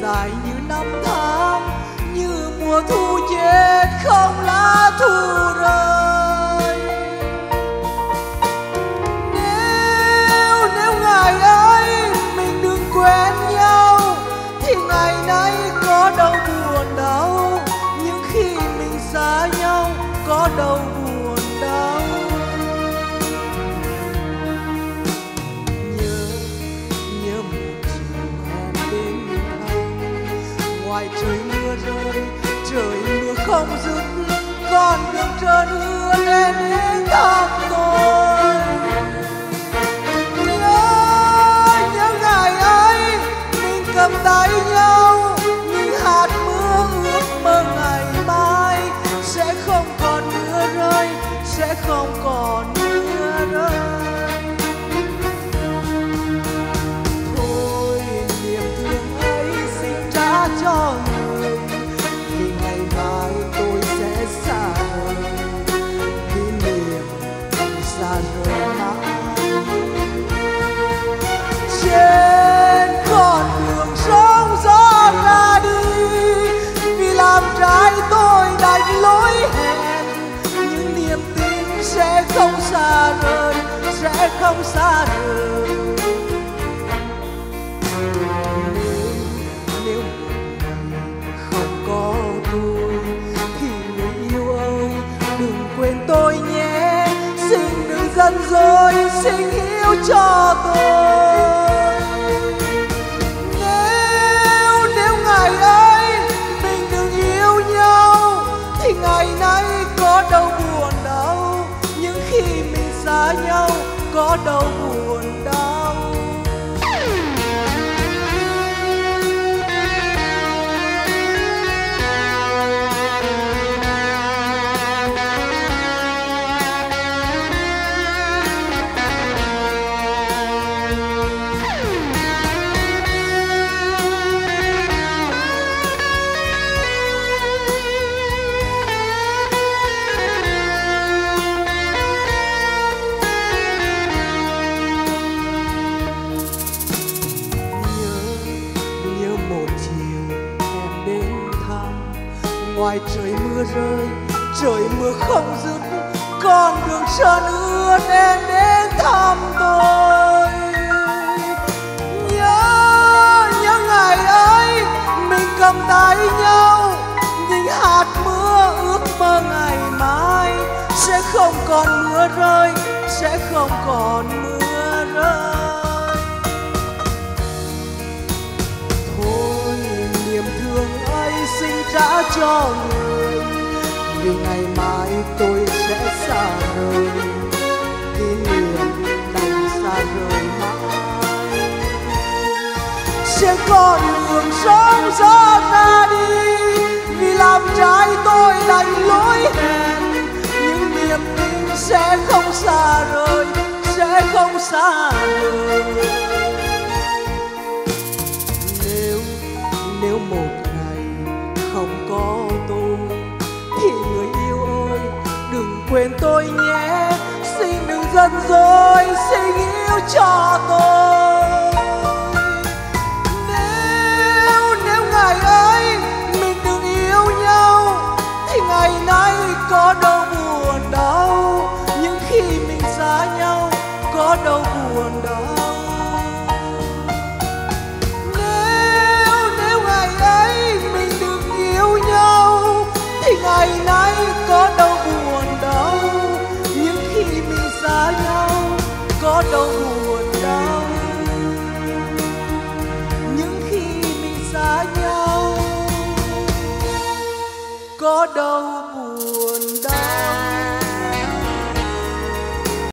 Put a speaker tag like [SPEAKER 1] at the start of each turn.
[SPEAKER 1] dài như năm tháng, như mùa thu chết không lá thu rơi. Nếu ngày ấy mình đừng quen nhau thì ngày nay có đâu buồn đau, nhưng khi mình xa nhau có đâu buồn đau. Nhớ một chiều hẹn bên thăm, ngoài trời mưa rơi, trời mưa không dứt, con đường trơn ưa đến thăm tôi. Nhớ ngày ấy mình cầm tay nhau, những hạt mưa ước mơ ngày mai sẽ không còn mưa rơi, sẽ không còn mưa rơi. Thôi niềm thương ấy xin trả cho người, vì ngày mai tôi sẽ xa rời, kỷ niệm xa rời mãi. Trên con đường sóng gió ra đi, vì làm trái tôi đành lối hẹn, những niềm tin sẽ không xa rời, sẽ không xa rời. Nếu không có tôi thì người yêu ơi đừng quên tôi nhé, xin đừng giận dỗi, xin hiểu cho tôi. Nếu ngày ấy mình đừng yêu nhau thì ngày nay có đâu buồn đau, nhưng khi mình xa nhau có đâu buồn đau. Ngoài trời mưa rơi, trời mưa không dứt, con đường trơn ưa đến thăm tôi. Nhớ ngày ấy mình cầm tay nhau, những hạt mưa ước mơ ngày mai sẽ không còn mưa rơi, sẽ không còn mưa rơi. Thôi niềm thương ấy xin trả cho người, vì ngày mai tôi sẽ xa rời, kỷ niệm đành xa rời mãi. Trên con đường sóng gió ra đi, vì làm trái tôi đành lối hẹn, những niềm tin sẽ không xa rời, sẽ không xa rời. Nếu một ngày không có tôi thì người yêu ơi đừng quên tôi nhé, xin đừng giận dỗi, xin hiểu cho tôi. Nếu ngày ấy mình đừng yêu nhau thì ngày nay có đâu buồn đau, nhưng khi mình xa nhau có đâu buồn đau. Ngày nay có đâu buồn đau, nhưng khi mình xa nhau có đâu buồn đau, nhưng khi mình xa nhau có đâu